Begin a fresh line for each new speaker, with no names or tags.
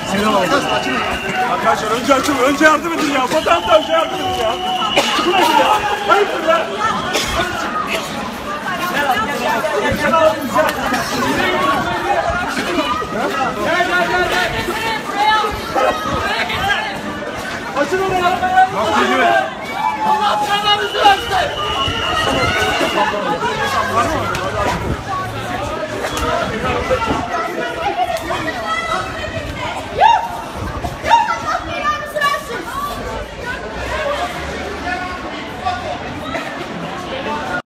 Arkadaşlar önce açın, önce yardım edin ya. Fotoğrafta önce yardım edin ya. Bu ne ya? Hayırdır ya? Açın onu ya.
Allah canınızı versin.
Var mı?